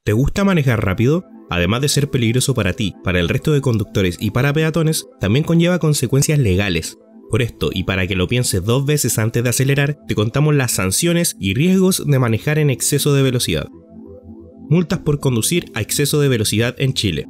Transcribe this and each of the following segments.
¿Te gusta manejar rápido? Además de ser peligroso para ti, para el resto de conductores y para peatones, también conlleva consecuencias legales. Por esto, y para que lo pienses 2 veces antes de acelerar, te contamos las sanciones y riesgos de manejar en exceso de velocidad. Multas por conducir a exceso de velocidad en Chile.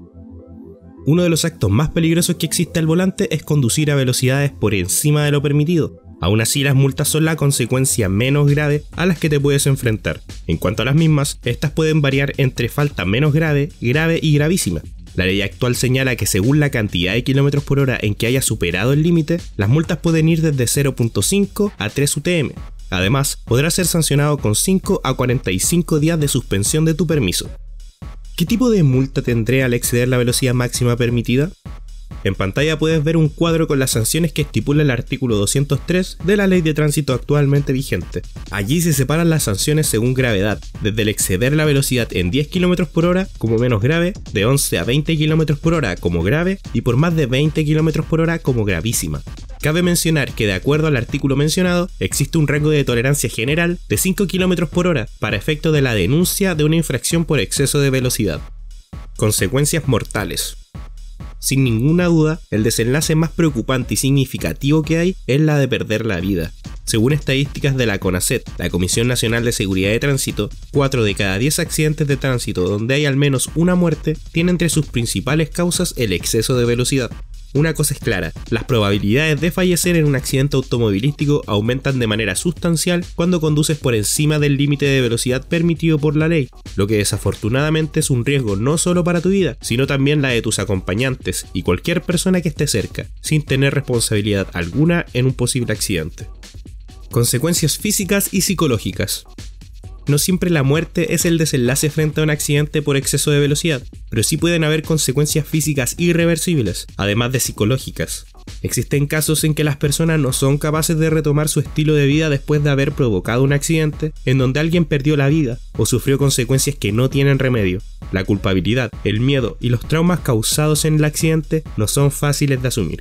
Uno de los actos más peligrosos que existe al volante es conducir a velocidades por encima de lo permitido. Aún así, las multas son la consecuencia menos grave a las que te puedes enfrentar. En cuanto a las mismas, estas pueden variar entre falta menos grave, grave y gravísima. La ley actual señala que según la cantidad de kilómetros por hora en que haya superado el límite, las multas pueden ir desde 0.5 a 3 UTM. Además, podrás ser sancionado con 5 a 45 días de suspensión de tu permiso. ¿Qué tipo de multa tendré al exceder la velocidad máxima permitida? En pantalla puedes ver un cuadro con las sanciones que estipula el artículo 203 de la ley de tránsito actualmente vigente. Allí se separan las sanciones según gravedad, desde el exceder la velocidad en 10 km por hora como menos grave, de 11 a 20 km por hora como grave y por más de 20 km por hora como gravísima. Cabe mencionar que de acuerdo al artículo mencionado, existe un rango de tolerancia general de 5 km por hora para efecto de la denuncia de una infracción por exceso de velocidad. Consecuencias mortales. Sin ninguna duda, el desenlace más preocupante y significativo que hay es la de perder la vida. Según estadísticas de la CONACET, la Comisión Nacional de Seguridad de Tránsito, 4 de cada 10 accidentes de tránsito donde hay al menos una muerte tiene entre sus principales causas el exceso de velocidad. Una cosa es clara, las probabilidades de fallecer en un accidente automovilístico aumentan de manera sustancial cuando conduces por encima del límite de velocidad permitido por la ley, lo que desafortunadamente es un riesgo no solo para tu vida, sino también la de tus acompañantes y cualquier persona que esté cerca, sin tener responsabilidad alguna en un posible accidente. Consecuencias físicas y psicológicas. No siempre la muerte es el desenlace frente a un accidente por exceso de velocidad, pero sí pueden haber consecuencias físicas irreversibles, además de psicológicas. Existen casos en que las personas no son capaces de retomar su estilo de vida después de haber provocado un accidente en donde alguien perdió la vida o sufrió consecuencias que no tienen remedio. La culpabilidad, el miedo y los traumas causados en el accidente no son fáciles de asumir.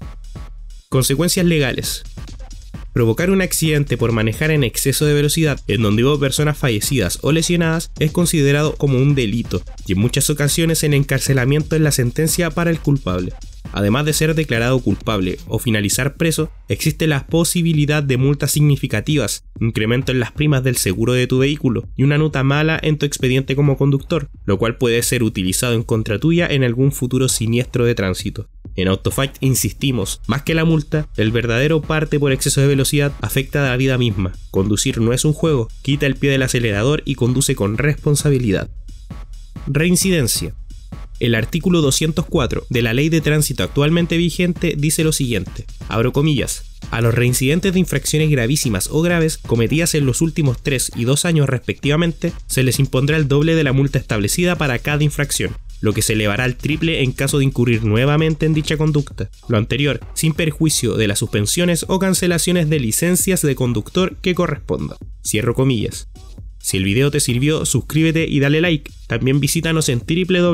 Consecuencias legales. Provocar un accidente por manejar en exceso de velocidad en donde hubo personas fallecidas o lesionadas es considerado como un delito y en muchas ocasiones el encarcelamiento es la sentencia para el culpable. Además de ser declarado culpable o finalizar preso, existe la posibilidad de multas significativas, incremento en las primas del seguro de tu vehículo y una nota mala en tu expediente como conductor, lo cual puede ser utilizado en contra tuya en algún futuro siniestro de tránsito. En AutoFact insistimos, más que la multa, el verdadero parte por exceso de velocidad afecta a la vida misma. Conducir no es un juego, quita el pie del acelerador y conduce con responsabilidad. Reincidencia. El artículo 204 de la ley de tránsito actualmente vigente dice lo siguiente, abro comillas, a los reincidentes de infracciones gravísimas o graves cometidas en los últimos 3 y 2 años respectivamente, se les impondrá el doble de la multa establecida para cada infracción, lo que se elevará al triple en caso de incurrir nuevamente en dicha conducta. Lo anterior, sin perjuicio de las suspensiones o cancelaciones de licencias de conductor que corresponda. Cierro comillas. Si el video te sirvió, suscríbete y dale like. También visítanos en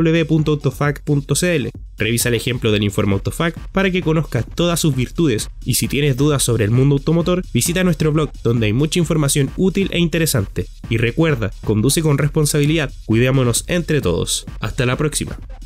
www.autofact.cl. Revisa el ejemplo del informe Autofact para que conozcas todas sus virtudes. Y si tienes dudas sobre el mundo automotor, visita nuestro blog donde hay mucha información útil e interesante. Y recuerda, conduce con responsabilidad. Cuidémonos entre todos. Hasta la próxima.